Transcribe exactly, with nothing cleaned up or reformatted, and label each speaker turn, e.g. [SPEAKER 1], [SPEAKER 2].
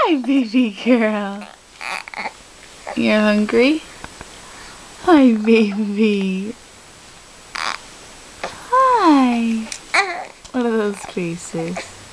[SPEAKER 1] Hi, baby girl. You're hungry? Hi, baby. Hi. What are those faces?